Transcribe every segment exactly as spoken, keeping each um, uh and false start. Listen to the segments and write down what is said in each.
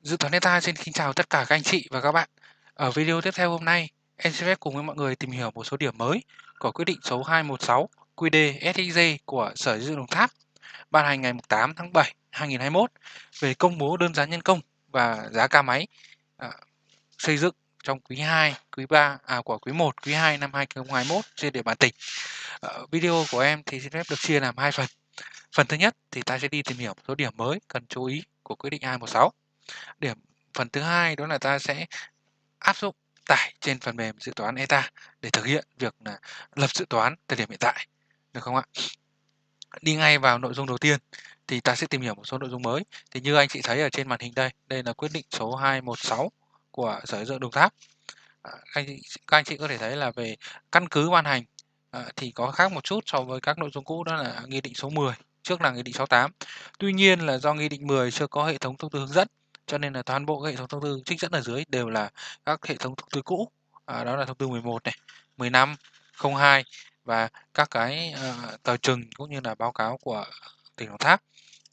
Dự toán Data xin kính chào tất cả các anh chị và các bạn. Ở video tiếp theo hôm nay, em xin phép cùng với mọi người tìm hiểu một số điểm mới của quyết định số hai một sáu Q D S X J của Sở Xây dựng Đồng Tháp ban hành ngày tám tháng bảy năm hai nghìn không trăm hai mươi mốt về công bố đơn giá nhân công và giá ca máy à, xây dựng trong quý hai, quý ba à của quý một, quý hai năm hai nghìn không trăm hai mươi mốt trên địa bàn tỉnh. Ở video của em thì xin phép được chia làm hai phần. Phần thứ nhất thì ta sẽ đi tìm hiểu một số điểm mới cần chú ý của quyết định hai một sáu. Điểm phần thứ hai đó là ta sẽ áp dụng tải trên phần mềm dự toán e tê a để thực hiện việc là lập dự toán thời điểm hiện tại, được không ạ? Đi ngay vào nội dung đầu tiên thì ta sẽ tìm hiểu một số nội dung mới. Thì như anh chị thấy ở trên màn hình đây, đây là quyết định số hai một sáu của Sở Xây dựng Đồng Tháp. À, anh chị, các anh chị có thể thấy là về căn cứ ban hành à, thì có khác một chút so với các nội dung cũ, đó là nghị định số mười, trước là nghị định sáu tám. Tuy nhiên là do nghị định mười chưa có hệ thống thông tư hướng dẫn, cho nên là toàn bộ hệ thống thông tư trích dẫn ở dưới đều là các hệ thống thông tư cũ. À, đó là thông tư mười một này, mười lăm, không hai và các cái uh, tờ trình cũng như là báo cáo của tỉnh Đồng Tháp.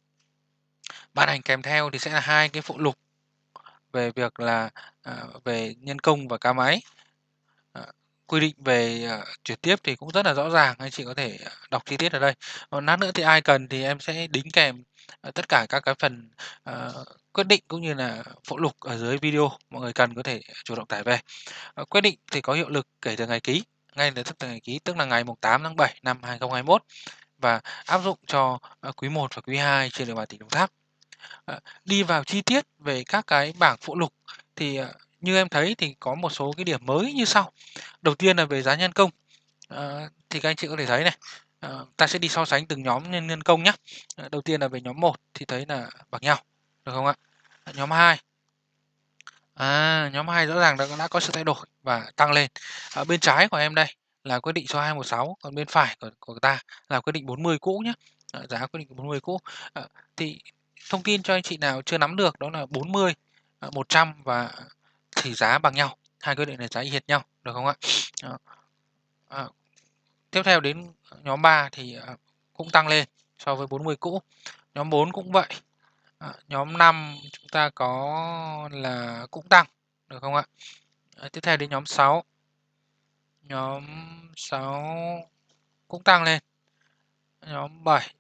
Ban hành kèm theo thì sẽ là hai cái phụ lục về việc là uh, về nhân công và ca máy. Uh, quy định về uh, chuyển tiếp thì cũng rất là rõ ràng, anh chị có thể đọc chi tiết ở đây. Còn lát nữa thì ai cần thì em sẽ đính kèm uh, tất cả các cái phần uh, quyết định cũng như là phụ lục ở dưới video, mọi người cần có thể chủ động tải về. Uh, quyết định thì có hiệu lực kể từ ngày ký, ngay từ tức từ ngày ký, tức là ngày tám tháng bảy năm hai nghìn không trăm hai mươi mốt và áp dụng cho uh, quý một và quý hai trên địa bàn tỉnh Đồng Tháp. Uh, đi vào chi tiết về các cái bảng phụ lục thì uh, như em thấy thì có một số cái điểm mới như sau. Đầu tiên là về giá nhân công. À, thì các anh chị có thể thấy này, à, ta sẽ đi so sánh từng nhóm nhân nhân công nhé. À, đầu tiên là về nhóm một thì thấy là bằng nhau, được không ạ? À, nhóm hai, à, nhóm hai rõ ràng đã, đã có sự thay đổi và tăng lên. Ở bên trái của em đây là quyết định số hai một sáu, còn bên phải của, của ta là quyết định bốn mươi cũ nhé. À, giá quyết định bốn mươi cũ. À, thì thông tin cho anh chị nào chưa nắm được đó là bốn mươi, à, một trăm và thì giá bằng nhau. Hai quyết định này giá y hệt nhau, được không ạ? À, à, tiếp theo đến nhóm ba thì à, cũng tăng lên so với bốn mươi cũ. Nhóm bốn cũng vậy. À, nhóm năm chúng ta có là cũng tăng, được không ạ? À, tiếp theo đến nhóm sáu. Nhóm sáu cũng tăng lên. Nhóm bảy.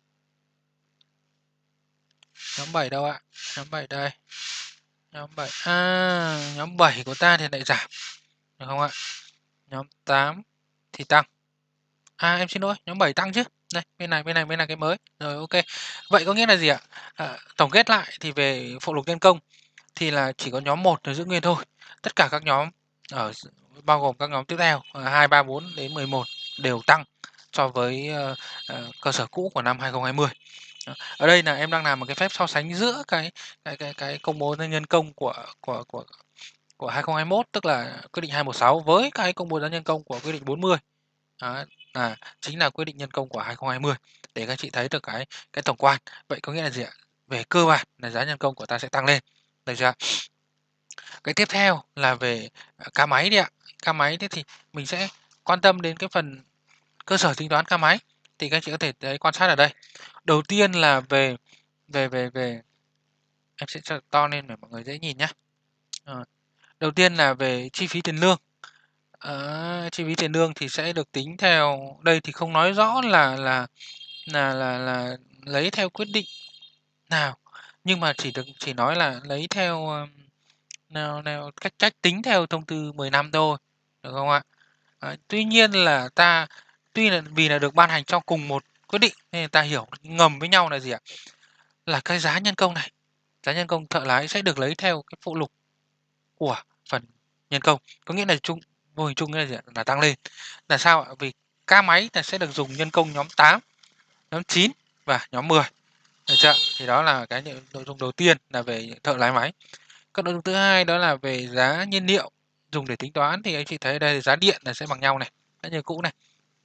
Nhóm bảy đâu ạ? Nhóm bảy đây. Nhóm bảy. À, nhóm bảy của ta thì lại giảm, được không ạ? Nhóm tám thì tăng. À em xin lỗi, nhóm bảy tăng chứ. Đây, bên này, bên này bên này cái mới. Rồi ok. Vậy có nghĩa là gì ạ? À, tổng kết lại thì về phụ lục nhân công thì là chỉ có nhóm một là giữ nguyên thôi. Tất cả các nhóm ở bao gồm các nhóm tiếp theo hai, ba, bốn đến mười một đều tăng so với uh, uh, cơ sở cũ của năm hai nghìn không trăm hai mươi. Ở đây là em đang làm một cái phép so sánh giữa cái cái cái cái công bố nhân công của của của của hai nghìn không trăm hai mươi mốt, tức là quyết định hai một sáu với cái công bố giá nhân công của quyết định bốn mươi. Đó, à, chính là quyết định nhân công của hai nghìn không trăm hai mươi để các chị thấy được cái cái tổng quan. Vậy có nghĩa là gì ạ? Về cơ bản là giá nhân công của ta sẽ tăng lên, được chưa? Cái tiếp theo là về ca máy đi ạ. Ca máy thế thì mình sẽ quan tâm đến cái phần cơ sở tính toán ca máy. Thì các chị có thể thấy quan sát ở đây. Đầu tiên là về về về về em sẽ cho to lên để mọi người dễ nhìn nhé. À, đầu tiên là về chi phí tiền lương. À, chi phí tiền lương thì sẽ được tính theo đây thì không nói rõ là là là là, là lấy theo quyết định nào, nhưng mà chỉ được chỉ nói là lấy theo nào, nào cách cách tính theo thông tư mười lăm thôi, được không ạ? À, tuy nhiên là ta tuy là vì là được ban hành trong cùng một quyết định nên ta hiểu ngầm với nhau là gì ạ? Là cái giá nhân công này, giá nhân công thợ lái sẽ được lấy theo cái phụ lục của phần nhân công, có nghĩa là chung vô hình chung là gì ạ? Là tăng lên. Là sao ạ? Vì ca máy là sẽ được dùng nhân công nhóm tám, nhóm chín và nhóm mười. Được chưa? Thì đó là cái nội dung đầu tiên là về thợ lái máy. Các nội dung thứ hai đó là về giá nhiên liệu dùng để tính toán thì anh chị thấy đây giá điện là sẽ bằng nhau này, đã như cũ này.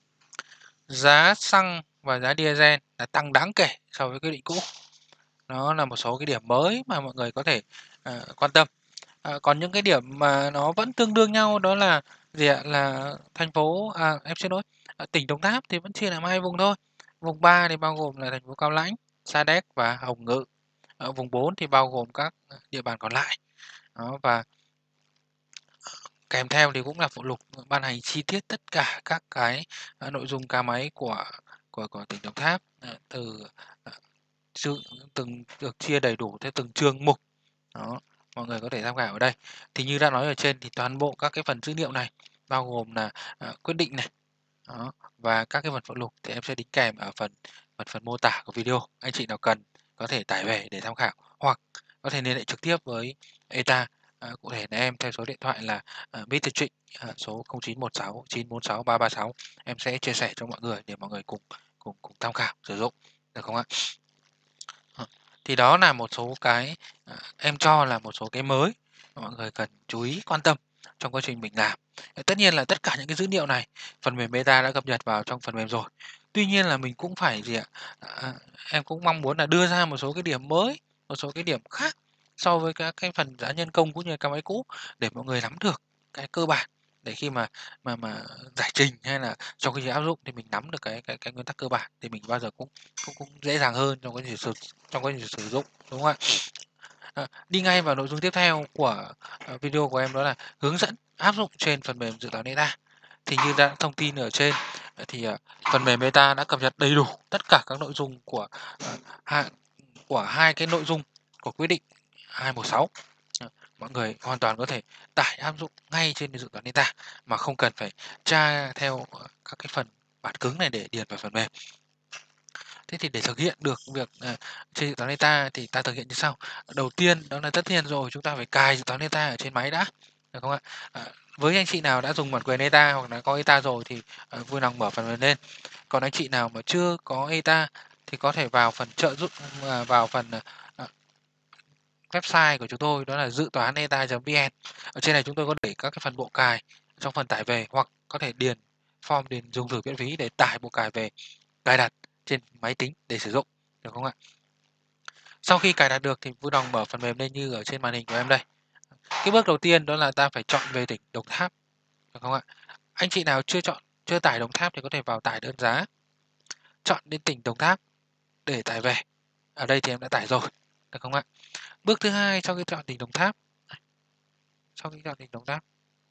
Giá xăng và giá diesel là tăng đáng kể so với quyết định cũ. Đó là một số cái điểm mới mà mọi người có thể uh, quan tâm. Uh, còn những cái điểm mà nó vẫn tương đương nhau đó là gì ạ? Là thành phố à em xin lỗi, uh, tỉnh Đồng Tháp thì vẫn chia làm hai vùng thôi. Vùng ba thì bao gồm là thành phố Cao Lãnh, Sa Đéc và Hồng Ngự. Ở vùng bốn thì bao gồm các địa bàn còn lại. Đó, và kèm theo thì cũng là phụ lục ban hành chi tiết tất cả các cái à, nội dung ca máy của của của tỉnh Đồng Tháp, à, từ à, chương từng được chia đầy đủ theo từng chương mục. Đó, mọi người có thể tham khảo ở đây. Thì như đã nói ở trên thì toàn bộ các cái phần dữ liệu này bao gồm là à, quyết định này, đó, và các cái phần phụ lục thì em sẽ đính kèm ở phần phần phần mô tả của video. Anh chị nào cần có thể tải về để tham khảo hoặc có thể liên hệ trực tiếp với e tê a. À, cụ thể là em theo số điện thoại là uh, mít Trịnh, à, số không chín một sáu chín bốn sáu ba ba sáu. Em sẽ chia sẻ cho mọi người để mọi người cùng cùng cùng tham khảo sử dụng, được không ạ? Thì đó là một số cái à, em cho là một số cái mới mà mọi người cần chú ý quan tâm trong quá trình mình làm. Tất nhiên là tất cả những cái dữ liệu này phần mềm beta đã cập nhật vào trong phần mềm rồi. Tuy nhiên là mình cũng phải gì ạ? À, em cũng mong muốn là đưa ra một số cái điểm mới, một số cái điểm khác so với các cái phần giá nhân công cũng như cái máy cũ để mọi người nắm được cái cơ bản, để khi mà mà mà giải trình hay là trong cái gì áp dụng thì mình nắm được cái cái cái nguyên tắc cơ bản thì mình bao giờ cũng cũng cũng dễ dàng hơn trong cái gì sử trong quá trình sử dụng, đúng không ạ? À, đi ngay vào nội dung tiếp theo của uh, video của em, đó là hướng dẫn áp dụng trên phần mềm dự toán data. Thì như đã thông tin ở trên thì uh, phần mềm beta đã cập nhật đầy đủ tất cả các nội dung của uh, hai, của hai cái nội dung của quyết định hai một sáu. Uh, mọi người hoàn toàn có thể tải áp dụng ngay trên dự toán data mà không cần phải tra theo uh, các cái phần bản cứng này để điền vào phần mềm. Thế thì để thực hiện được việc à, chơi dự toán data thì ta thực hiện như sau. Đầu tiên đó là tất nhiên rồi, chúng ta phải cài dự toán data ở trên máy đã, được không ạ? À, với anh chị nào đã dùng bản quyền e tê a hoặc là có e tê a rồi thì à, vui lòng mở phần mềm lên. Còn anh chị nào mà chưa có e tê a thì có thể vào phần trợ giúp, à, vào phần à, website của chúng tôi, đó là dự toán e tê a chấm vn. Ở trên này chúng tôi có để các cái phần bộ cài trong phần tải về, hoặc có thể điền form điền dùng thử miễn phí để tải bộ cài về cài đặt trên máy tính để sử dụng, được không ạ? Sau khi cài đặt được thì vui lòng mở phần mềm lên như ở trên màn hình của em đây. Cái bước đầu tiên đó là ta phải chọn về tỉnh Đồng Tháp, được không ạ? Anh chị nào chưa chọn chưa tải Đồng Tháp thì có thể vào tải đơn giá, chọn đến tỉnh Đồng Tháp để tải về. Ở đây thì em đã tải rồi, được không ạ? Bước thứ hai sau khi chọn tỉnh Đồng Tháp, sau khi chọn tỉnh Đồng Tháp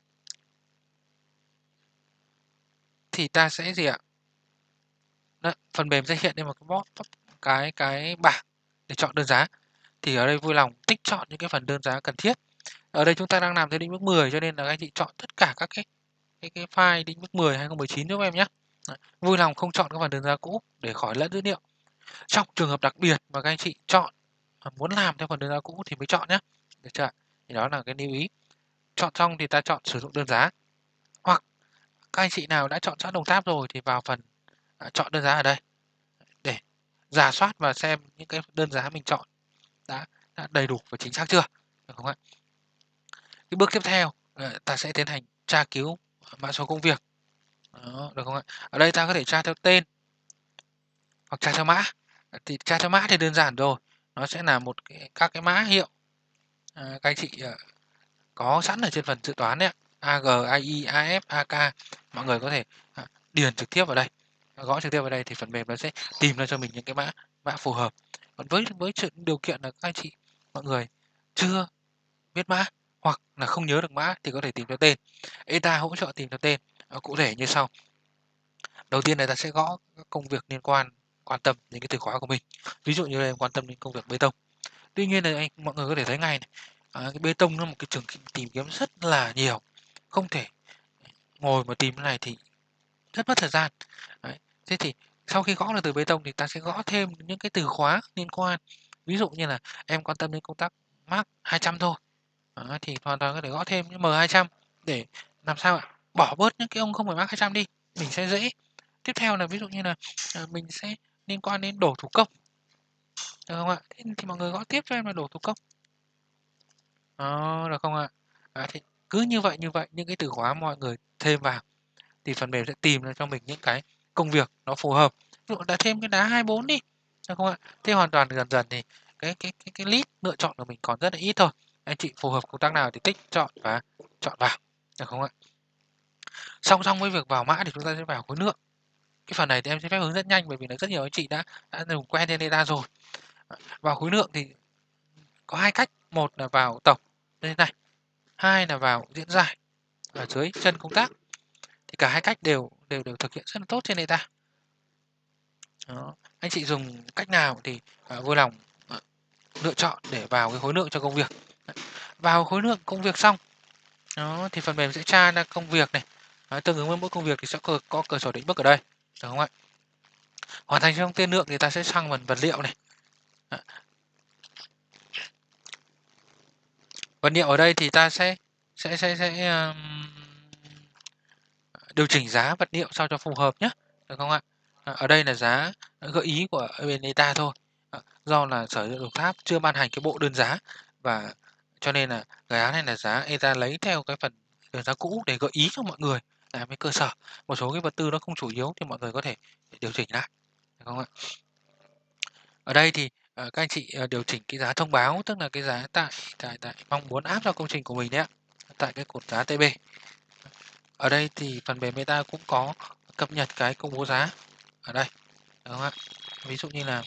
thì ta sẽ gì ạ? Đó, phần mềm sẽ hiện lên một cái box, cái cái bảng để chọn đơn giá. Thì ở đây vui lòng tích chọn những cái phần đơn giá cần thiết. Ở đây chúng ta đang làm theo định mức mười cho nên là anh chị chọn tất cả các cái cái, cái file định mức mười hai không một chín giúp em nhé. Đấy. Vui lòng không chọn các phần đơn giá cũ để khỏi lẫn dữ liệu. Trong trường hợp đặc biệt mà các anh chị chọn muốn làm theo phần đơn giá cũ thì mới chọn nhé. Được chưa? Thì đó là cái lưu ý. Chọn xong thì ta chọn sử dụng đơn giá. Hoặc các anh chị nào đã chọn sẵn Đồng Tháp rồi thì vào phần à, chọn đơn giá ở đây để rà soát và xem những cái đơn giá mình chọn đã, đã đầy đủ và chính xác chưa, được không ạ? Cái bước tiếp theo ta sẽ tiến hành tra cứu mã số công việc. Đó, được không ạ? Ở đây ta có thể tra theo tên hoặc tra theo mã. Thì tra theo mã thì đơn giản rồi, nó sẽ là một cái, các cái mã hiệu à, các anh chị à, có sẵn ở trên phần dự toán đấy, a giê, a i, a ép, a ca. Mọi người có thể à, điền trực tiếp vào đây, gõ trực tiếp vào đây thì phần mềm nó sẽ tìm ra cho mình những cái mã mã phù hợp. Còn với với sự điều kiện là các anh chị mọi người chưa biết mã hoặc là không nhớ được mã thì có thể tìm theo tên. e tê a hỗ trợ tìm theo tên à, cụ thể như sau. Đầu tiên là ta sẽ gõ các công việc liên quan, quan tâm đến cái từ khóa của mình. Ví dụ như đây em quan tâm đến công việc bê tông. Tuy nhiên là anh mọi người có thể thấy ngay này, à, cái bê tông là một cái trường tìm kiếm rất là nhiều, không thể ngồi mà tìm cái này thì rất mất thời gian. Đấy. Thế thì sau khi gõ được từ bê tông thì ta sẽ gõ thêm những cái từ khóa liên quan. Ví dụ như là em quan tâm đến công tác Mark hai trăm thôi. Đó, thì hoàn toàn có thể gõ thêm những M hai trăm để làm sao ạ? Bỏ bớt những cái ông không phải Mark hai trăm đi, mình sẽ dễ. Tiếp theo là ví dụ như là à, mình sẽ liên quan đến đổ thủ công, được không ạ? Thế thì mọi người gõ tiếp cho em là đổ thủ công. Đó, được không ạ? À, thì cứ như vậy như vậy những cái từ khóa mọi người thêm vào thì phần mềm sẽ tìm ra cho mình những cái công việc nó phù hợp. Ví dụ đã thêm cái đá hai bốn đi, được không ạ? Thế hoàn toàn dần dần thì cái cái cái cái list lựa chọn của mình còn rất là ít thôi. Anh chị phù hợp công tác nào thì tích chọn và chọn vào, được không ạ? Song song với việc vào mã thì chúng ta sẽ vào khối lượng. Cái phần này thì em sẽ phép hướng dẫn nhanh bởi vì là rất nhiều anh chị đã đã dùng quen trên data rồi. Vào khối lượng thì có hai cách, một là vào tổng đây này, hai là vào diễn giải ở dưới chân công tác. Thì cả hai cách đều đều đều thực hiện rất là tốt trên data. Đó. Anh chị dùng cách nào thì uh, vui lòng uh, lựa chọn để vào cái khối lượng cho công việc. Đấy. Vào khối lượng công việc xong, đó, thì phần mềm sẽ tra ra công việc này. Đó, tương ứng với mỗi công việc thì sẽ có, có cửa sổ định mức ở đây, được không ạ? Hoàn thành trong tiên lượng thì ta sẽ sang phần vật liệu này. Đó. Vật liệu ở đây thì ta sẽ sẽ sẽ sẽ um, điều chỉnh giá vật liệu sao cho phù hợp nhé, được không ạ? À, ở đây là giá gợi ý của bên data thôi. À, do là Sở Giáo dục Đồng Tháp chưa ban hành cái bộ đơn giá và cho nên là cái giá này là giá e ta lấy theo cái phần đơn giá cũ để gợi ý cho mọi người làm cái cơ sở. Một số cái vật tư nó không chủ yếu thì mọi người có thể điều chỉnh lại, được không ạ? Ở đây thì uh, các anh chị uh, điều chỉnh cái giá thông báo, tức là cái giá tại tại tại mong muốn áp cho công trình của mình đấy ạ, tại cái cột giá tê bê. Ở đây thì phần mềm Meta cũng có cập nhật cái công bố giá ở đây, đúng không ạ? Ví dụ như là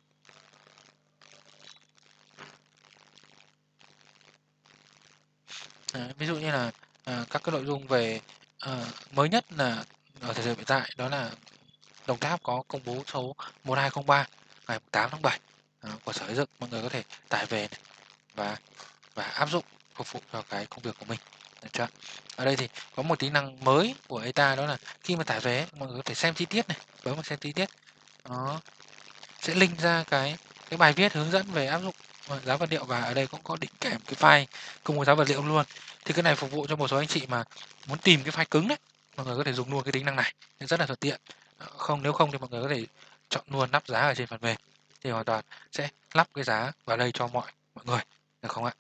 à, ví dụ như là à, các cái nội dung về à, mới nhất là ở thời điểm hiện tại đó là Đồng Tháp có công bố số một hai không ba ngày tám tháng bảy à, của Sở Xây dựng, mọi người có thể tải về này và và áp dụng phục vụ cho cái công việc của mình. Được chưa? Ở đây thì có một tính năng mới của e ta đó là khi mà tải về mọi người có thể xem chi tiết này, bấm vào xem chi tiết. Đó, sẽ link ra cái cái bài viết hướng dẫn về áp dụng giá vật liệu và ở đây cũng có đính kèm cái file công bố giá vật liệu luôn. Thì cái này phục vụ cho một số anh chị mà muốn tìm cái file cứng đấy, mọi người có thể dùng luôn cái tính năng này, rất là thuận tiện. Không nếu không thì mọi người có thể chọn luôn lắp giá ở trên phần mềm thì hoàn toàn sẽ lắp cái giá vào đây cho mọi mọi người, được không ạ?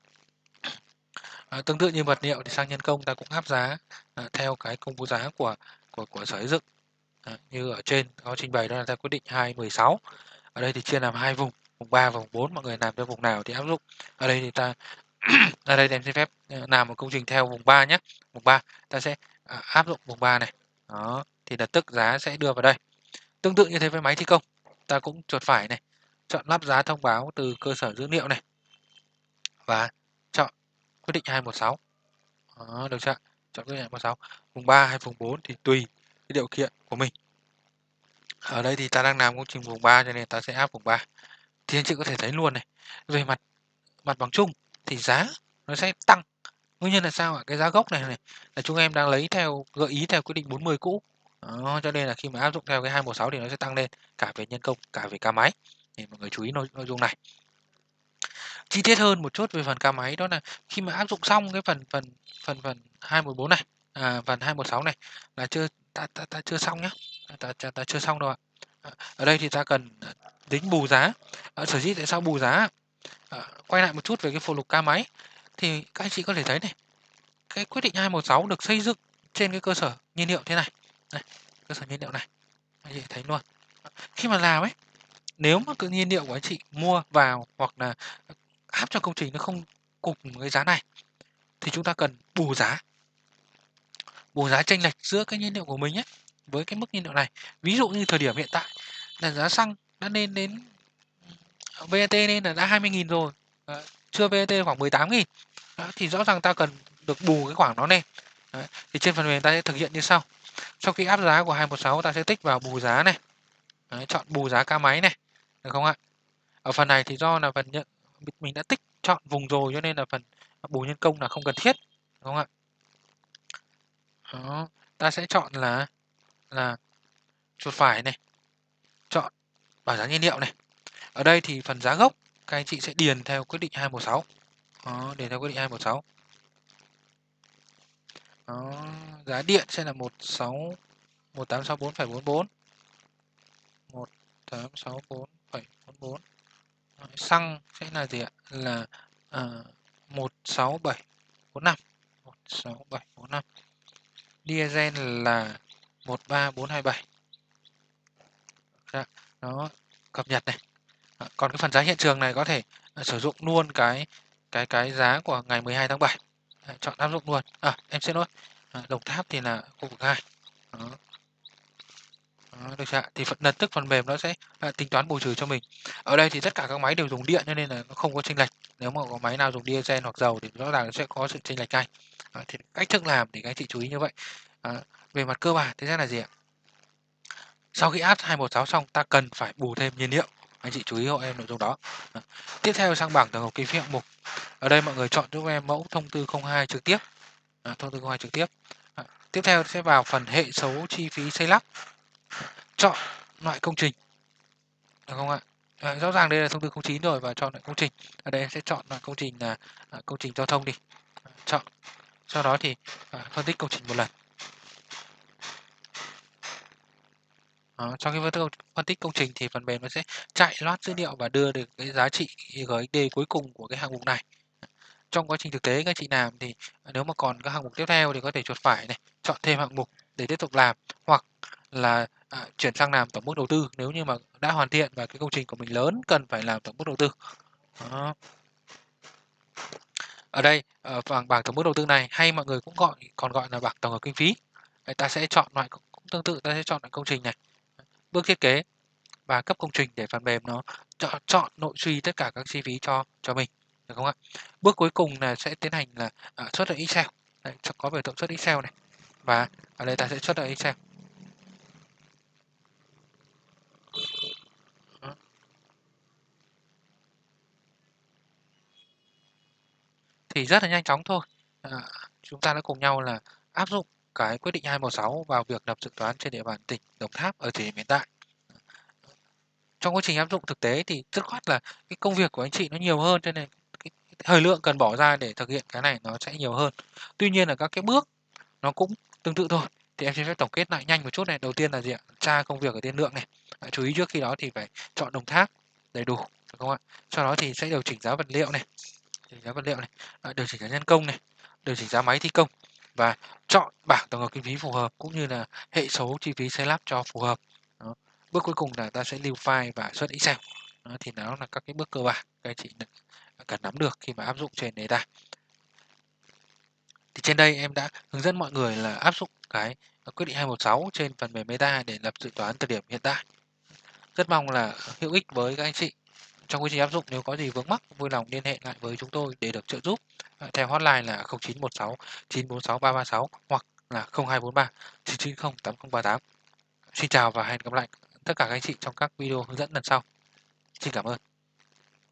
À, tương tự như vật liệu thì sang nhân công ta cũng áp giá à, theo cái công bố giá của của của Sở Xây dựng. À, như ở trên có trình bày đó là theo quyết định hai mười sáu. Ở đây thì chia làm hai vùng, vùng ba và vùng bốn, mọi người làm theo vùng nào thì áp dụng. Ở đây thì ta ở đây em xin phép làm một công trình theo vùng ba nhé. Vùng ba ta sẽ à, áp dụng vùng ba này. Đó, thì lập tức giá sẽ đưa vào đây. Tương tự như thế với máy thi công, ta cũng chuột phải này, chọn lắp giá thông báo từ cơ sở dữ liệu này và chọn quyết định hai một sáu. Đó, được chưa? Chọn quyết định hai một sáu. Vùng ba hay vùng bốn thì tùy cái điều kiện của mình. Ở đây thì ta đang làm công trình vùng ba cho nên ta sẽ áp vùng ba. Thì anh chị có thể thấy luôn này, về mặt mặt bằng chung thì giá nó sẽ tăng. Nguyên nhân là sao ạ? Cái giá gốc này này là chúng em đang lấy theo gợi ý theo quyết định bốn mươi cũ. Đó, cho nên là khi mà áp dụng theo cái hai một sáu thì nó sẽ tăng lên cả về nhân công, cả về ca máy. Thì mọi người chú ý nội, nội dung này. Chi tiết hơn một chút về phần ca máy đó là khi mà áp dụng xong cái phần phần phần phần hai một bốn này, à, phần hai một sáu này là chưa ta ta, ta chưa xong nhá. Ta, ta, ta chưa xong đâu ạ. Ở đây thì ta cần tính bù giá. À, sở dĩ tại sao bù giá? À, quay lại một chút về cái phụ lục ca máy thì các anh chị có thể thấy này, cái quyết định hai một sáu được xây dựng trên cái cơ sở nhiên liệu thế này, này cơ sở nhiên liệu này, anh chị thấy luôn. Khi mà làm ấy, nếu mà cái nhiên liệu của anh chị mua vào hoặc là áp cho công trình nó không cùng cái giá này thì chúng ta cần bù giá, bù giá chênh lệch giữa cái nhiên liệu của mình ấy với cái mức nhiên liệu này. Ví dụ như thời điểm hiện tại là giá xăng đã lên đến vê a tê nên là đã hai mươi nghìn rồi, à, chưa vê a tê khoảng mười tám nghìn. Đó, thì rõ ràng ta cần được bù cái khoảng đó lên. Đấy, thì trên phần mềm ta sẽ thực hiện như sau. Sau khi áp giá của hai một sáu ta sẽ tích vào bù giá này. Đấy, chọn bù giá ca máy này, được không ạ? Ở phần này thì do là phần nhận mình đã tích chọn vùng rồi cho nên là phần bù nhân công là không cần thiết, đúng không ạ? Đó, ta sẽ chọn là là chuột phải này, chọn bảng giá nhiên liệu này. Ở đây thì phần giá gốc các anh chị sẽ điền theo quyết định hai một sáu. Đó, điền theo quyết định hai một sáu. Đó, giá điện sẽ là một sáu một tám sáu bốn phẩy bốn bốn. một tám sáu bốn phẩy bốn bốn. Xăng sẽ là gì ạ? Là à, một sáu bảy bốn năm. một sáu bảy bốn năm. Diesel là một ba bốn hai bảy. Đó, cập nhật này. À, còn cái phần giá hiện trường này có thể à, sử dụng luôn cái cái cái giá của ngày mười hai tháng bảy. À, chọn áp dụng luôn. À, em xin lỗi. À, Đồng Tháp thì là khu vực hai. Đó. Đó, được chưa ạ? Thì phần lập tức phần mềm nó sẽ, à, tính toán bù trừ cho mình. Ở đây thì tất cả các máy đều dùng điện cho nên là nó không có chênh lệch. Nếu mà có máy nào dùng diesel hoặc dầu thì rõ ràng nó sẽ có sự chênh lệch ngay. Đó, thì cách thức làm thì các anh chị chú ý như vậy. Đó, về mặt cơ bản thì sẽ là gì ạ? Sau khi áp hai một sáu xong ta cần phải bù thêm nhiên liệu. Anh chị chú ý hộ em nội dung đó. Đó. Tiếp theo sang bảng tổng hợp kinh phí hạng mục. Ở đây mọi người chọn giúp em mẫu thông tư không hai trực tiếp. Đó, thông tư không hai trực tiếp. Đó. Tiếp theo sẽ vào phần hệ số chi phí xây lắp. Chọn loại công trình. Được không ạ? À, rõ ràng đây là thông tư không chín rồi và chọn loại công trình. Ở đây em sẽ chọn loại công trình là à, công trình giao thông đi. À, chọn. Sau đó thì à, phân tích công trình một lần. Đó, trong khi phân tích công trình thì phần mềm nó sẽ chạy loát dữ liệu và đưa được cái giá trị giê ích đê cuối cùng của cái hạng mục này. Trong quá trình thực tế các chị làm thì nếu mà còn các hạng mục tiếp theo thì có thể chuột phải này, chọn thêm hạng mục để tiếp tục làm, hoặc là à, chuyển sang làm tổng mức đầu tư nếu như mà đã hoàn thiện và cái công trình của mình lớn cần phải làm tổng mức đầu tư. Đó. Ở đây ở bảng bảng tổng mức đầu tư này hay mọi người cũng gọi còn gọi là bảng tổng hợp kinh phí. Đấy, ta sẽ chọn loại cũng tương tự, ta sẽ chọn loại công trình này, bước thiết kế và cấp công trình để phần mềm nó chọn, chọn nội suy tất cả các chi phí cho cho mình, được không ạ? Bước cuối cùng là sẽ tiến hành là à, xuất ở Excel. Đấy, có biểu tượng xuất Excel này và ở đây ta sẽ xuất ở Excel. Đó. Thì rất là nhanh chóng thôi. À, chúng ta đã cùng nhau là áp dụng cái quyết định hai một sáu vào việc lập dự toán trên địa bàn tỉnh Đồng Tháp ở thời điểm hiện tại. Trong quá trình áp dụng thực tế thì dứt khoát là cái công việc của anh chị nó nhiều hơn cho nên cái thời lượng cần bỏ ra để thực hiện cái này nó sẽ nhiều hơn. Tuy nhiên là các cái bước nó cũng tương tự thôi. Thì em xin phép tổng kết lại nhanh một chút này. Đầu tiên là gì ạ? Tra công việc ở tiên lượng này. À, chú ý trước khi đó thì phải chọn Đồng Tháp đầy đủ, được không ạ? Sau đó thì sẽ điều chỉnh giá vật liệu này, điều chỉnh giá vật liệu này, à, điều chỉnh giá nhân công này, điều chỉnh giá máy thi công và chọn bảng tổng hợp kinh phí phù hợp cũng như là hệ số chi phí xây lắp cho phù hợp. Đó. Bước cuối cùng là ta sẽ lưu file và xuất Excel. Đó, thì đó là các cái bước cơ bản các anh chị cần nắm được khi mà áp dụng trên data. Thì trên đây em đã hướng dẫn mọi người là áp dụng cái quyết định hai một sáu trên phần mềm Meta để lập dự toán thời điểm hiện tại. Rất mong là hữu ích với các anh chị. Trong quá trình áp dụng nếu có gì vướng mắc vui lòng liên hệ lại với chúng tôi để được trợ giúp. Theo hotline là không chín một sáu chín bốn sáu ba ba sáu hoặc là không hai bốn ba chín chín không tám không ba tám. Xin chào và hẹn gặp lại tất cả các anh chị trong các video hướng dẫn lần sau. Xin cảm ơn.